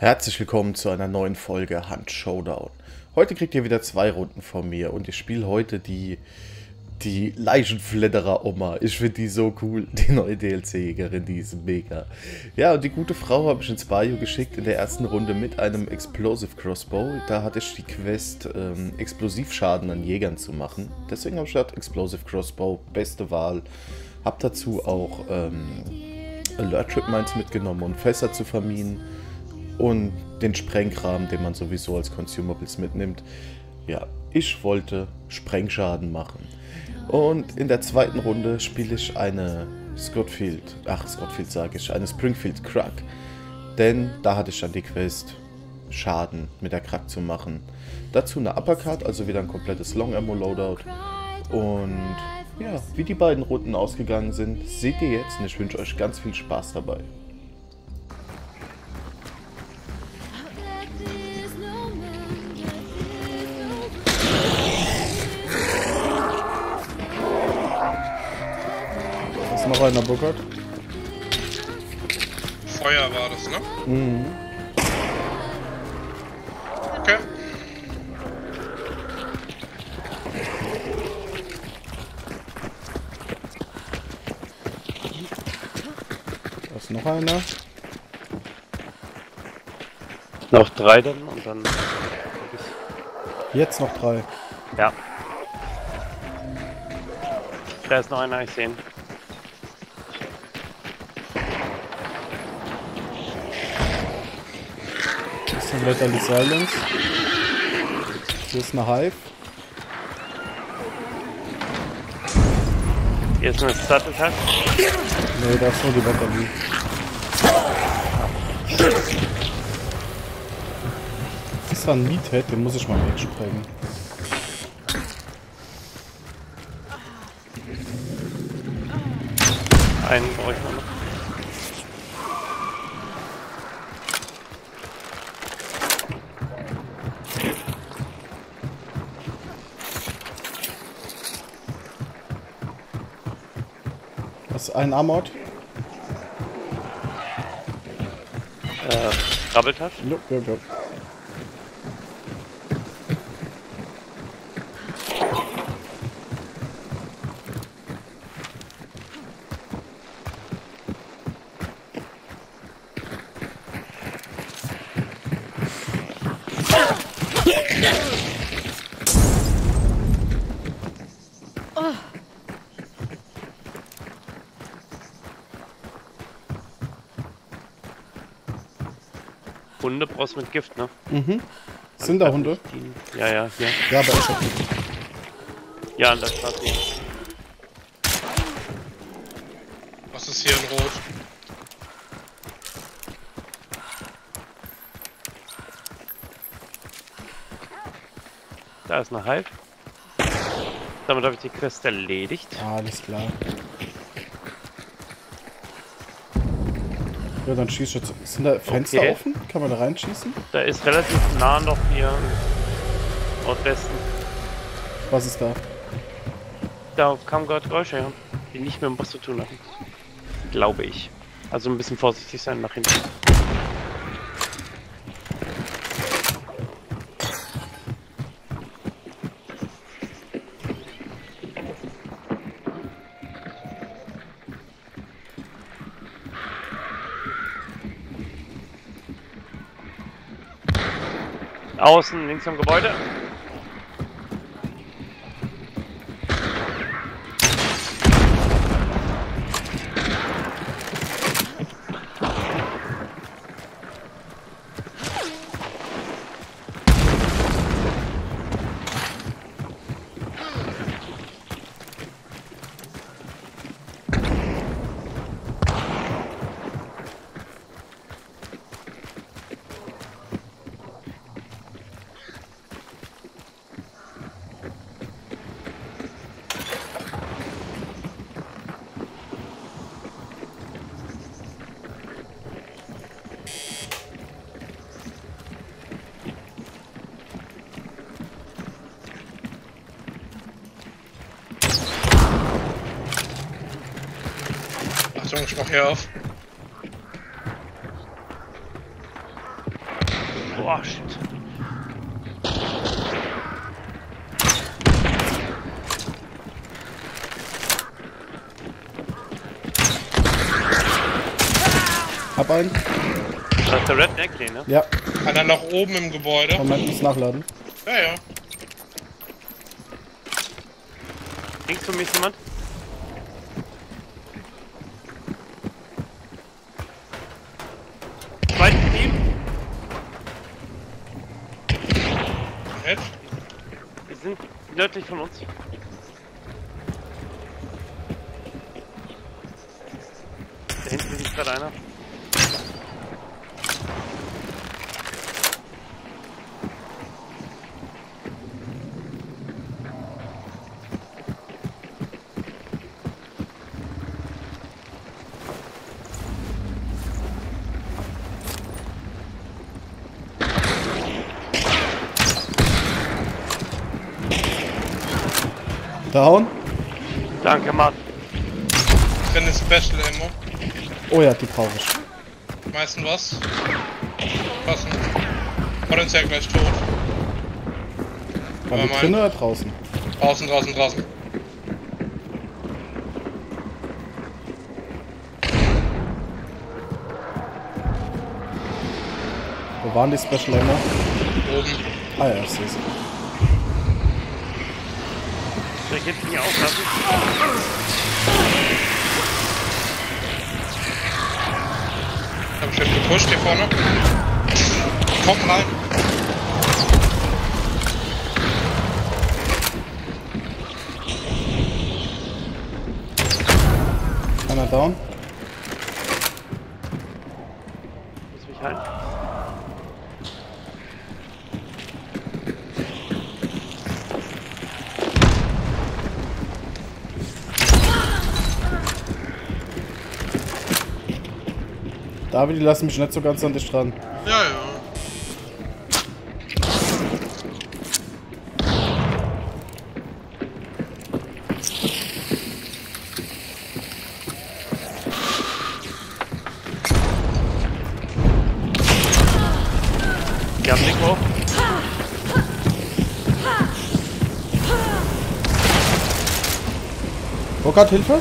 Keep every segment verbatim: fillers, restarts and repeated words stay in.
Herzlich willkommen zu einer neuen Folge Hunt Showdown. Heute kriegt ihr wieder zwei Runden von mir und ich spiele heute die die Leichenfledderer Oma. Ich finde die so cool, die neue D L C-Jägerin, die ist mega. Ja, und die gute Frau habe ich ins Bayou geschickt in der ersten Runde mit einem Explosive Crossbow. Da hatte ich die Quest, ähm, Explosivschaden an Jägern zu machen. Deswegen habe ich gesagt, Explosive Crossbow, beste Wahl. Hab dazu auch ähm, Alert Trip Mines mitgenommen, um Fässer zu verminen. Und den Sprengkram, den man sowieso als Consumables mitnimmt. Ja, ich wollte Sprengschaden machen. Und in der zweiten Runde spiele ich eine Scotfield, ach Scotfield sage ich, eine Springfield Krug. Denn da hatte ich dann die Quest, Schaden mit der Krug zu machen. Dazu eine Uppercut, also wieder ein komplettes Long Ammo Loadout. Und ja, wie die beiden Runden ausgegangen sind, seht ihr jetzt und ich wünsche euch ganz viel Spaß dabei. Noch einer Burkert. Feuer war das, ne? Mhm. Okay. Da ist noch einer. Noch drei dann und dann... Jetzt noch drei. Ja. Da ist noch einer, ich sehe ihn. Letterly Silence. Hier ist eine Hive. Hier ist eine Satteltag. Ne, da ist nur die Letterly. Das ist ein Meathead, den muss ich mal wegsprengen. Einen brauche ich noch. Das ist ein Armored. Äh, Krabbeltasch? Jo, jo, jo. Hunde brauchst du mit Gift, ne? Mhm. Sind da Hunde? Die, ja, ja, hier. Ja, aber ich hab die. Ja, an der Straße hier. Was ist hier in Rot? Da ist eine Hive. Damit habe ich die Quest erledigt. Ah, alles klar. Ja, dann schieß jetzt. Sind da Fenster Okay. offen? Kann man da reinschießen? Da ist relativ nah noch hier Nordwesten. Was ist da? Da kamen gerade Geräusche her, die nicht mit dem Boss zu tun hatten. Glaube ich. Also ein bisschen vorsichtig sein nach hinten. Außen, links am Gebäude. Achtung, ich mach hier auf. Boah, shit. Hab einen. Das ist der Redneck, ne? Ja. Einer noch oben im Gebäude. Moment, muss nachladen. Ja, ja. Links von mir ist jemand. Zweites Team. Nett. Die sind nördlich von uns. Da hinten liegt gerade einer. Down. Danke, Mann. Drin ist Special Ammo. Oh ja, die brauche ich. Meistens was. Passen. Potenziell gleich tot. War Aber die mein- drin oder draußen? Draußen, draußen, draußen. Wo waren die Special Ammo? Oben. Ah ja, ich sehe sie. Soll ich jetzt nicht auflassen? Hab ich jetzt gepusht hier vorne. Komm rein. Einer down. Muss mich halten. David, die lassen mich nicht so ganz an dich dran. Ja, ja. Wir haben Nico. Burkhard, Hilfe?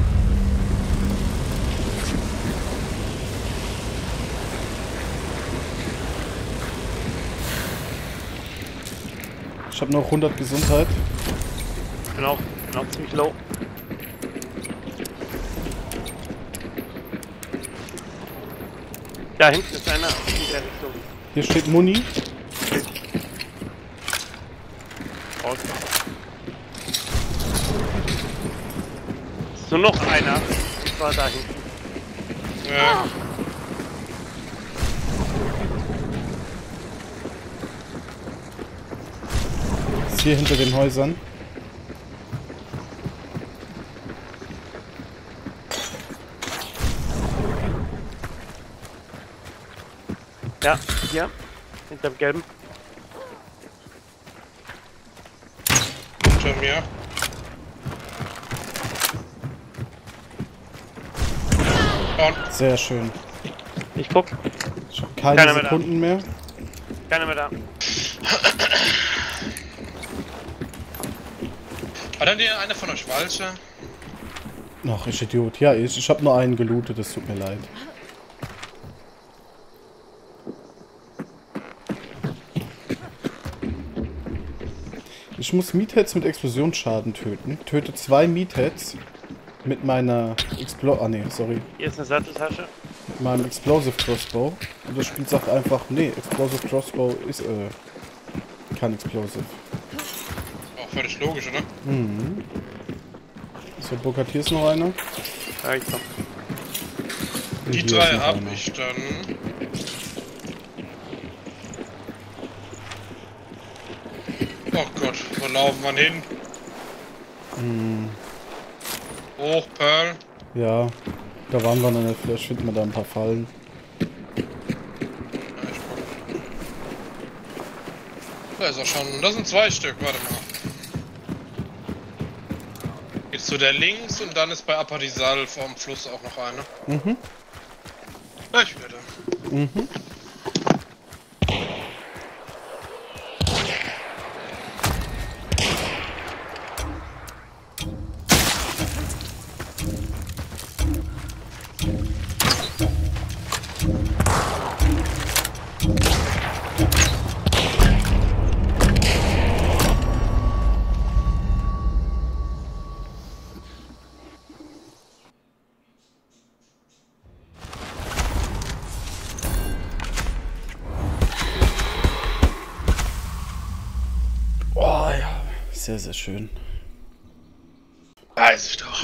Ich habe noch hundert Gesundheit. Ich bin auch, bin auch ziemlich low. Da hinten ist einer in der Richtung. Hier steht Muni. Raus. Ist nur noch einer. Und zwar da hinten. Ja. Ist hier hinter den Häusern. Ja, hier. Hinter dem gelben. Hinter mir. Und Sehr schön. Ich guck. Ich habe keine Keiner mehr da. Sekunden mehr. Keiner mehr da. hat denn hier einer von euch Walche? Ach, ich Idiot. Ja, ich, ich habe nur einen gelootet, das tut mir leid. Ich muss Meatheads mit Explosionsschaden töten. Töte zwei Meatheads mit meiner Explo... Ah ne, sorry. Hier ist eine Satteltasche. Mit meinem Explosive Crossbow. Und das Spiel sagt einfach, nee, Explosive Crossbow ist äh, kein Explosive. Auch völlig logisch, oder? Mhm. So, Burkhard, hier ist noch einer. Ja, ich komm. Und Die hier ist drei noch hab einer. ich dann. Oh Gott, wo laufen wir hin? Mhm. Hoch, Pearl. Ja, da waren wir noch nicht. Vielleicht finden wir da ein paar Fallen. Ja, ich guck. Da ist er schon. Das sind zwei Stück, warte mal. Geht's zu der links und dann ist bei Apadisal vorm Fluss auch noch eine. Mhm. Ja, ich werde. Mhm. Sehr, sehr schön. Weiß ich doch.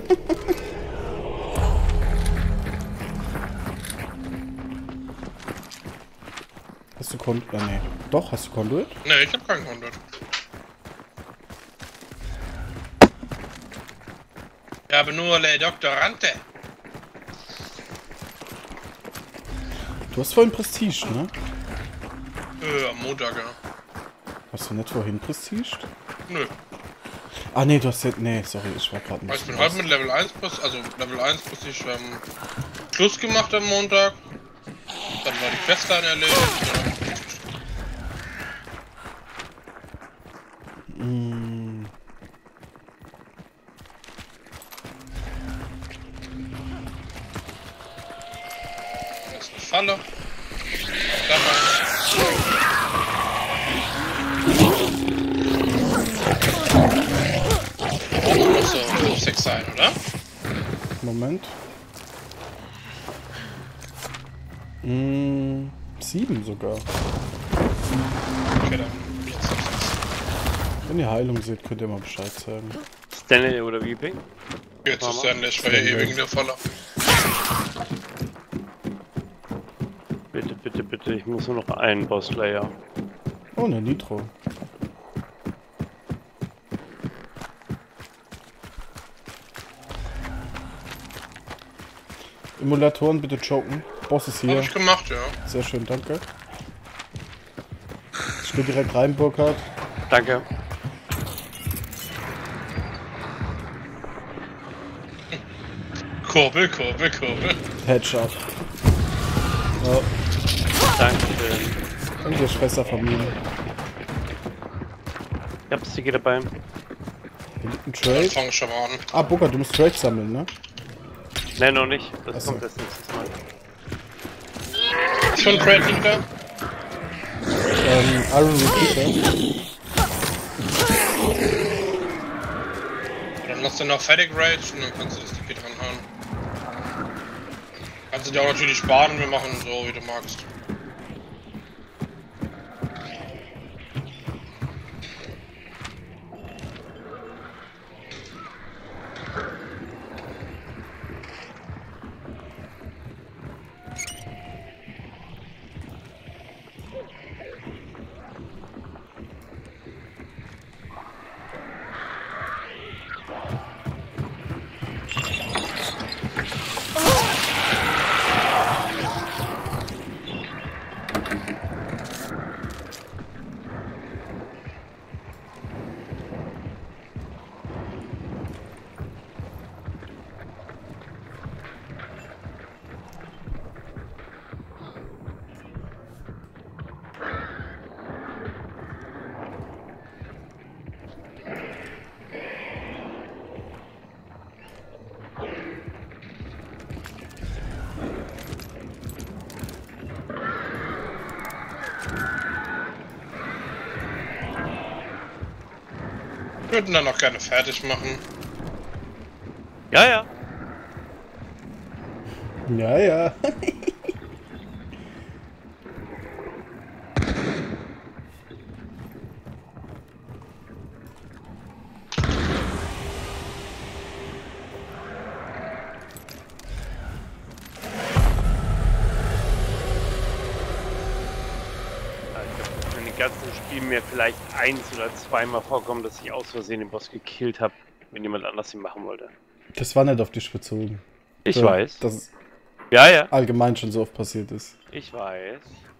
Hast du Conduit? Äh, nee. Doch, hast du Conduit? Ne, ich hab keinen Conduit. Ich habe nur Le Doktorante. Du hast vorhin Prestige, ne? Äh, am Montag, ja. Hast du nicht vorhin Prestige? Nö. Ah, nee, du hast ja... Nee, sorry, ich war gerade nicht. Ich bin halt mit Level eins Prestige, also Level eins Prestige ähm, Schluss gemacht am Montag. Dann war die Quest dann erledigt. Mm. Das ist eine Falle. Da rein. Muss so fünf, sechs sein, oder? Moment. Mm, sieben sogar. Okay, dann jetzt sechs. Wenn ihr Heilung seht, könnt ihr mal Bescheid sagen. Stanley oder Weeping? Jetzt ist dann ich war ja ewig in der Falle. Bitte, bitte, bitte, ich muss nur noch einen Boss-Layer. Oh, ne Nitro. Emulatoren bitte choken. Boss ist Hab hier. ich gemacht, ja. Sehr schön, danke. Ich gehe direkt rein, Burkhard. Danke. Kurbel, Kurbel, Kurbel. Headshot. Oh, Dankeschön. und die Schwester von mir. Ich hab Sticky dabei. Hier liegt ein Dann Trade. fang ich schon mal an. Ah, Burkhard, du musst Trade sammeln, ne? Ne, noch nicht. Das Achso. kommt erst nächstes Mal. Schon Trade liegt da? Ähm, Iron Repeater. Dann lass den noch fertig Rage und dann kannst du das Ticket dranhauen. Kannst du dir auch natürlich sparen, wir machen so wie du magst. Wir würden dann noch gerne fertig machen. Ja, ja. Ja, ja. In den ganzen Spielen mir vielleicht eins oder zweimal vorkommen, dass ich aus Versehen den Boss gekillt habe, wenn jemand anders ihn machen wollte. Das war nicht auf dich bezogen. Ich Ja, weiß. dass es Ja, ja. allgemein schon so oft passiert ist. Ich weiß.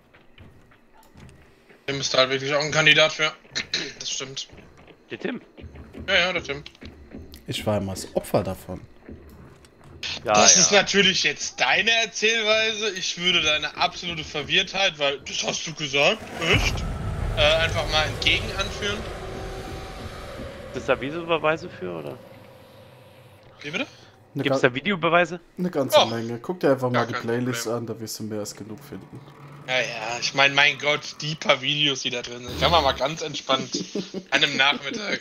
Tim ist halt wirklich auch ein Kandidat für. Das stimmt. Der Tim. Ja, ja, der Tim. Ich war immer das Opfer davon. Ja, Das ja. ist natürlich jetzt deine Erzählweise. Ich würde deine absolute Verwirrtheit, weil das hast du gesagt, echt? Äh, einfach mal entgegen anführen. Ist das da Videobeweise für, oder? Wie bitte? Eine, Gibt es ga da Videobeweise? eine ganze Och. Menge. Guck dir einfach mal Gar die kein Playlist Problem. an, da wirst du mehr als genug finden. Ja, ja, ich meine, mein Gott, die paar Videos, die da drin sind, kann man mal ganz entspannt an einem Nachmittag.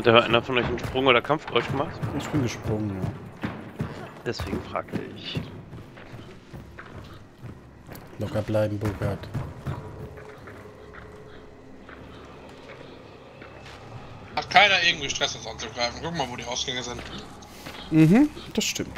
Hat da einer von euch einen Sprung oder Kampfgeräusch gemacht? Ich bin gesprungen, ja. Deswegen fragte ich. Locker bleiben, Burkhard. Hat keiner irgendwie Stress, uns anzugreifen. Guck mal, wo die Ausgänge sind. Mhm, das stimmt.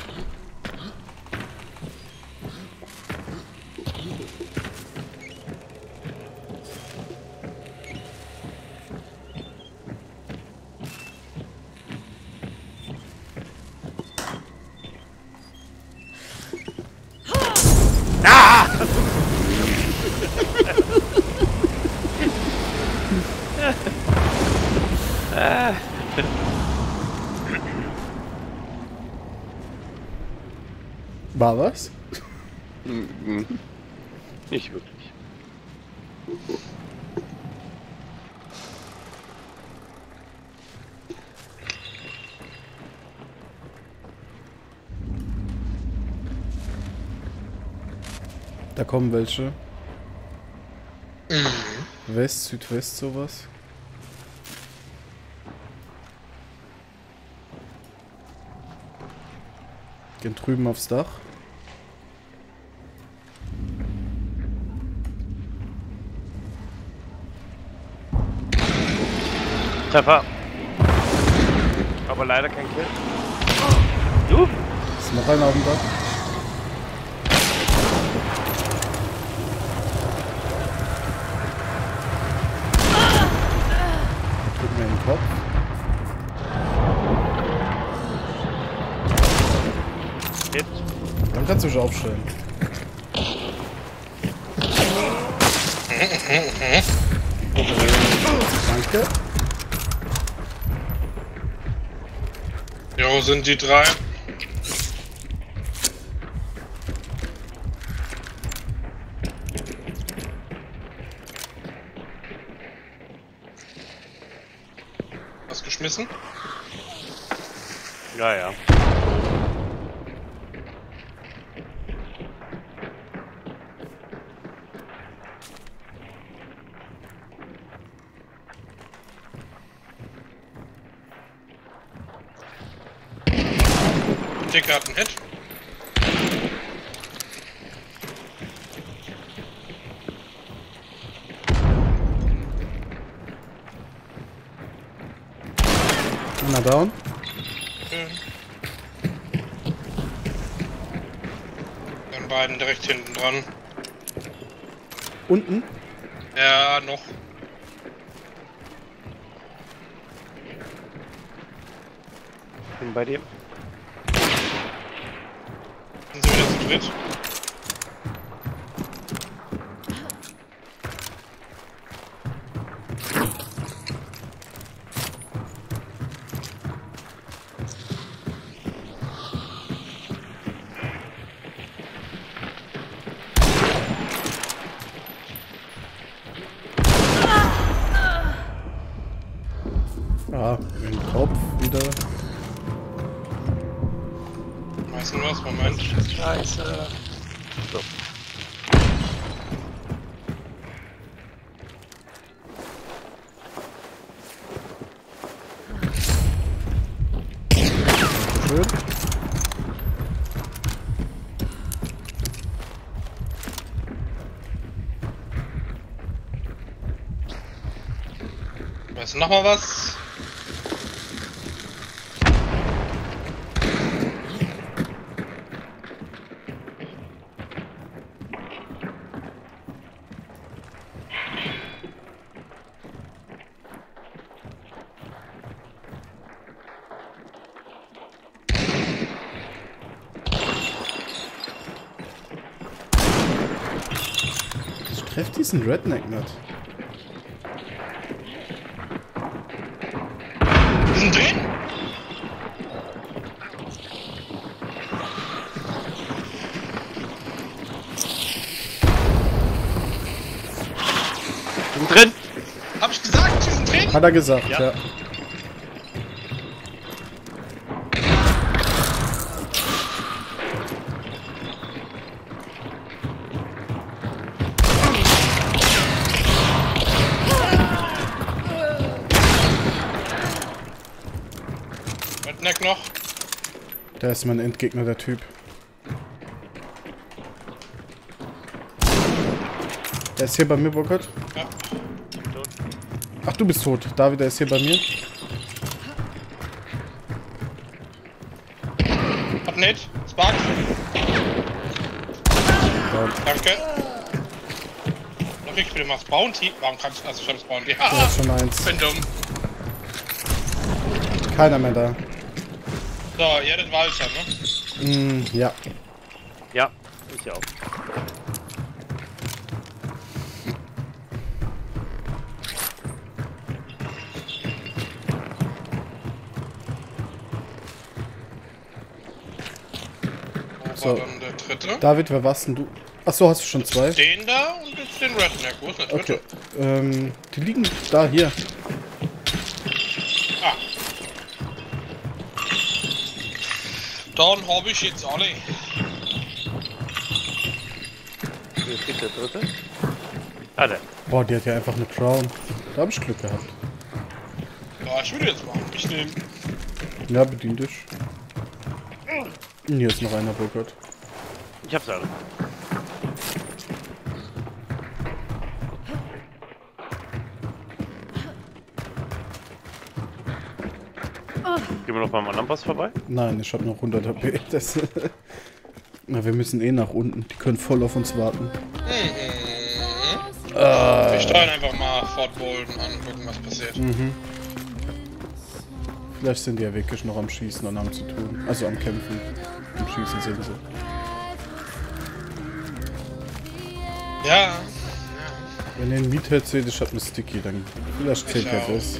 War was? Mhm. Nicht wirklich. Da kommen welche. Mhm. West, Südwest, sowas. Gehen drüben aufs Dach. Treffer. Aber leider kein Kill. Du? Ist noch einer auf dem Dach? Drück mir in den Kopf. Hit. Dann kannst du schon aufstellen. Danke. Jo, sind die drei. Was geschmissen? Ja, ja. Dicker hat einen Hit. Einer down. Mhm. Dann beiden direkt hinten dran. Unten. Ja, noch. Bin bei dir. Sind sie wieder zu dritt? Ah, im Kopf wieder. Weißt du was? Moment. Scheiße. So. Schön. Weißt du noch mal was? Ich treff diesen Redneck nicht. Die sind drin? Bin drin. Hab ich gesagt, die sind drin? Hat er gesagt, ja. Ja. Redneck noch. Der ist mein Endgegner, der Typ. Der ist hier bei mir, Burkhard. Ja. Ach, du bist tot. David, der ist hier bei mir. Hab nicht. Spark. Ja. Danke. Noch ich bin immer das Bounty. Warum kannst du... Also schon das Bounty. Der hat schon eins. Ich bin dumm. Keiner mehr da. So, ihr das Walter, ne? Mm, ja. Ja, ich auch. Wo So. war dann der dritte? David, wer warst denn du? Achso, hast du schon zwei? Den da und jetzt den Redneck. Wo ist der dritte? Okay. Ähm, die liegen da, hier. Ah. Dann habe ich jetzt alle. Hier steht der dritte. Ah, der. Boah, die hat ja einfach eine Crown. Da habe ich Glück gehabt. Ja, ich würde jetzt mal mich nehmen. Ja, bedien dich. Und hier ist noch einer, Burkhard. Ich hab's alle. Gehen wir noch beim anderen Boss vorbei? Nein, ich habe noch hundert H P. Das Na, wir müssen eh nach unten. Die können voll auf uns warten. Mhm. Ah. Wir steuern einfach mal Fort Bolden an, gucken was passiert. Mhm. Vielleicht sind die ja wirklich noch am Schießen und haben zu tun. Also am Kämpfen. Am Schießen sind sie. Ja. Wenn ihr einen Meathead seht, ich hab eine Sticky, dann vielleicht zählt ja das.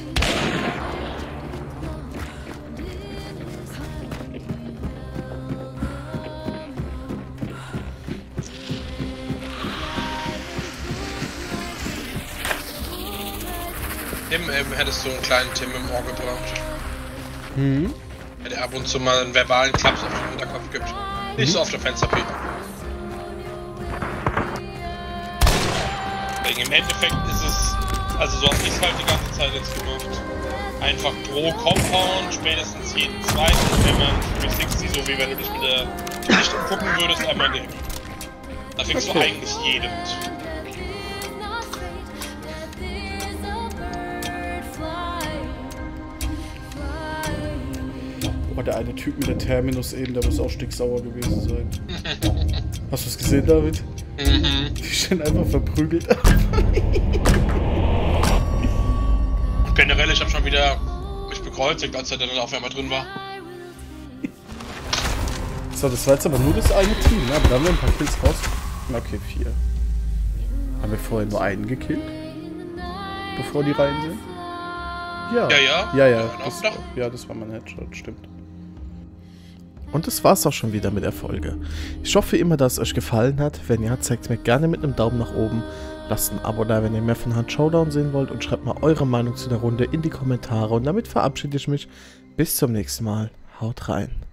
Tim, ähm, hättest du einen kleinen Tim im Ohr gebraucht. Mhm. Wenn der ab und zu mal einen verbalen Klaps auf den Hinterkopf gibt. Nicht so auf der Fensterpipe. Wegen im Endeffekt ist es, also so hab ich es halt die ganze Zeit jetzt gemacht. Einfach pro Compound, spätestens jeden zweiten, wenn man drei sechzig, so wie wenn du dich mit der Licht umgucken würdest, einmal nehmen. Da kriegst Okay. du eigentlich jeden mit. Oh, der eine Typ mit der Terminus eben, der muss auch sticksauer gewesen sein. Hast du es gesehen, David? Mhm. Die stehen einfach verprügelt. Generell, ich hab schon wieder mich bekreuzigt, als er dann auf einmal drin war. So, das war jetzt aber nur das eine Team, ne? Aber da haben wir ein paar Kills raus. Okay, vier. Haben wir vorher nur einen gekillt? Bevor die rein sind? Ja. Ja, ja. Ja, ja. Ja, Das, doch. ja, das war mein Headshot, stimmt. Und das war's auch schon wieder mit der Folge. Ich hoffe immer, dass es euch gefallen hat. Wenn ja, zeigt mir gerne mit einem Daumen nach oben. Lasst ein Abo da, wenn ihr mehr von Hunt Showdown sehen wollt. Und schreibt mal eure Meinung zu der Runde in die Kommentare. Und damit verabschiede ich mich. Bis zum nächsten Mal. Haut rein.